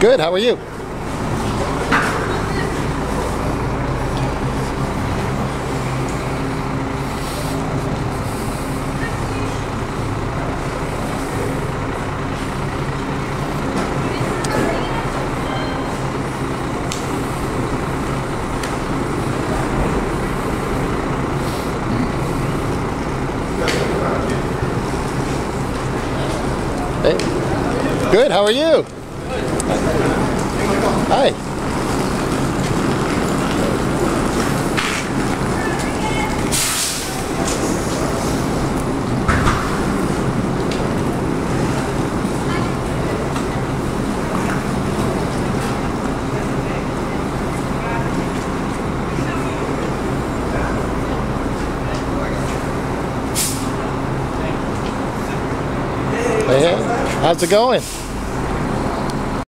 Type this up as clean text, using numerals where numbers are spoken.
Good, how are you? Hey. Good, how are you? Hi. Hey, how's it going?